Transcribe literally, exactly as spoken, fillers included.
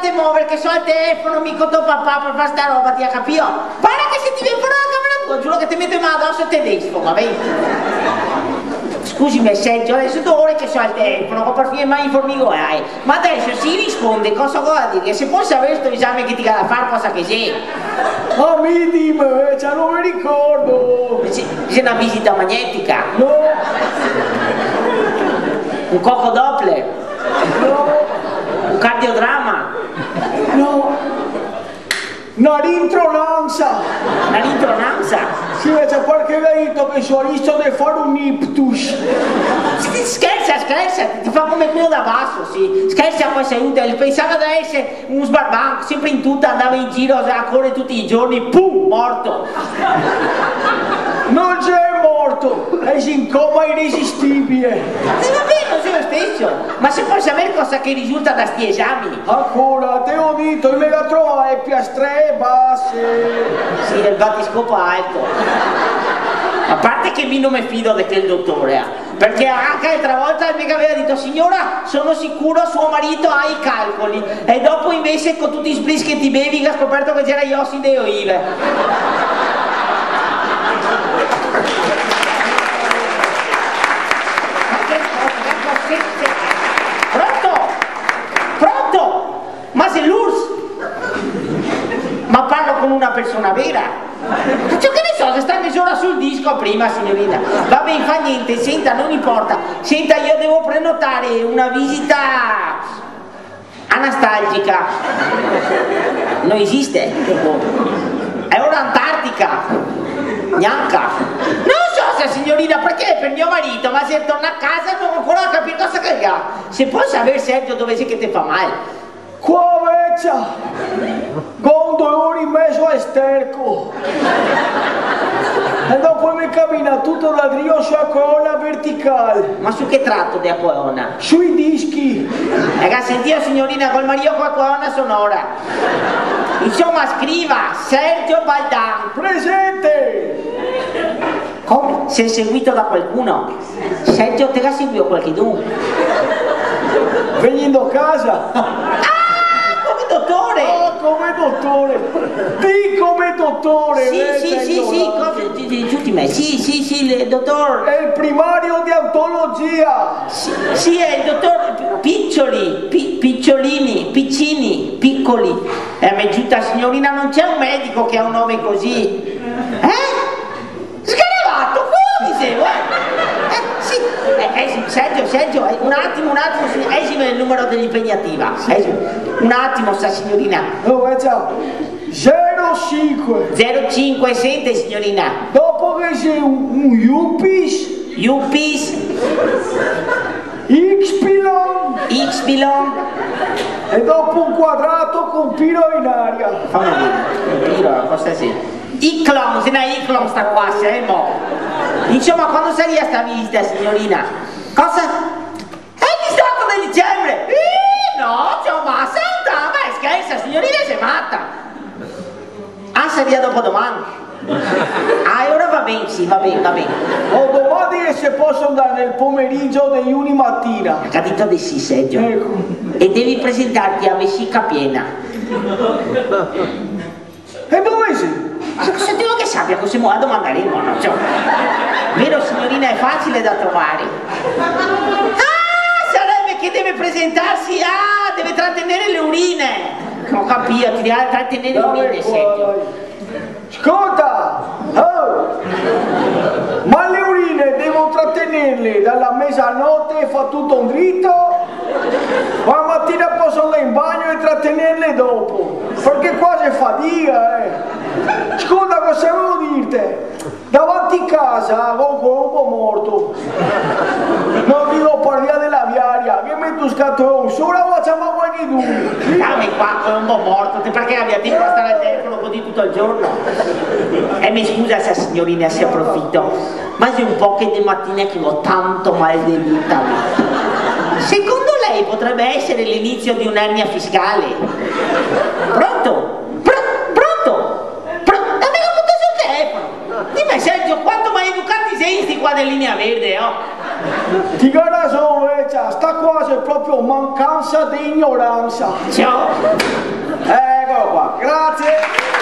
te muovere che so al telefono, mica tuo papà per fare sta roba, ti ha capito? Guarda che se ti viene fuori la camera tua, giuro che ti metto in mano addosso e te desco, va bene? Scusami Sergio, adesso due ore che so al telefono, per fine mai informigo hai. Ma adesso si risponde, cosa vuoi dire? Se puoi sapere sto esame che ti va a fare, cosa che sei? Ma mi dimmi, già non mi ricordo. C'è una visita magnetica? No. Un coco Doppler? No. Un cardiodramma? No. Una rintronanza. Una rintronanza? Sì, c'è qualche veito che so visto di fare un iptus. Scherza, scherza, ti fa come quello da basso, sì. Scherza, poi si aiuta. Pensava di essere un sbarbanco, sempre in tutta, andava in giro a correre tutti i giorni, pum, morto. Non c'è morto, è in coma irresistibile. E va bene, non sei lo stesso. Ma se puoi sapere cosa che risulta da sti esami? Ancora, te ho detto, il megatroma è piastre basse. Sì, il batiscopo alto. A parte che mi non mi fido di quel dottore, eh. Perché anche l'altra volta mi aveva detto signora, sono sicuro suo marito ha i calcoli. E dopo invece con tutti i spritz che ti bevi che ha scoperto che c'era gli ossidi e olive. Pronto? Pronto? Ma sei l'U R S S? Ma parlo con una persona vera? Ciò che ne so, se sta mezz'ora sul disco prima, signorina. Va bene, fa niente, senta, non importa. Senta, io devo prenotare una visita anastalgica. Non esiste? È ora antartica. Neanche. Non so se signorina, perché per mio marito, ma se torna a casa non ho ancora capito cosa che ha. Se puoi sapere Sergio dove sei che ti fa male. Qua vecchia, con dolore in mezzo a sterco. E dopo mi cammina tutto da drio sulla colonna verticale. Ma su che tratto di colonna? Sui dischi. Ragazzi, sentite signorina, col marito con la colonna sonora. Insomma, scriva Sergio Baldan. Presente! Come? Sei seguito da qualcuno? Sergio te la seguivo qualcuno? Venendo a casa. Ah, come dottore! Ah, come dottore! Di come dottore! Sì, eh, sì, sì, sì, cosa, giusti me, sì, sì, sì, il dottor... È il primario di antologia! Sì, sì, è il dottor Piccioli, pi, Picciolini, Piccini, Piccoli. E a me giunta signorina, non c'è un medico che ha un nome così. Eh? Scaravatto, quello dicevo, eh? Eh, sì, eh, eh, Sergio, Sergio, eh, un attimo, un attimo, esime il numero dell'impegnativa. Esime. Un attimo, sta signorina. Oh, eh, ciao. zero cinque. zero cinque, sente signorina. Dopo che sei un, un Yuppies. Yuppies. X-Pilon. X-Pilon. E dopo un quadrato con Piro in aria. Fammi vedere. Piro, cosa sei? Iclon, se ne Iclon sta qua, se è mo. Insomma, quando saria sta visita, signorina? Cosa? È il diciotto di dicembre! Eh, no, c'ho ma santa! Beh, scherza, signorina, sei matta! Ah, saria dopodomani? Ah, e ora va bene, sì, va bene, va bene. O domani se posso andare nel pomeriggio di ieri mattina. Ha detto di sì, Sergio. Ecco. E devi presentarti a vescica piena. E dove sei? Se Dio che sappia cosa muove a domandaremo, no? Cioè, vero signorina, è facile da trovare. Ah, sarebbe che deve presentarsi, ah, deve trattenere le urine. Non capito, ti deve trattenere le urine, Sergio. Ascolta! Oh. Ma le urine devo trattenerle dalla mezzanotte e fa tutto un dritto? Ma la mattina posso andare in bagno e trattenerle dopo? Perché qua c'è fatica, eh! Ascolta, cosa volevo dirti? Davanti a casa ho un colombo morto. Non dico parliamo della viaria, che metto scatto solo facciamo qualche due. Dammi qua, colombo morto, perché abbia tempo a stare al telefono così tutto il giorno? E mi scusa se signorina si approfitto, ma c'è un po' che di mattina che ho tanto mal di vita. Secondo lei potrebbe essere l'inizio di un'ernia fiscale? Pronto? Pro pronto? Pro dammi la butta sul telefono! Dimmi Sergio, quanto maleducati sei sti qua di linea verde, oh? Ti ragione, sta qua è proprio proprio mancanza di ignoranza. Ciao. Eccolo qua, grazie.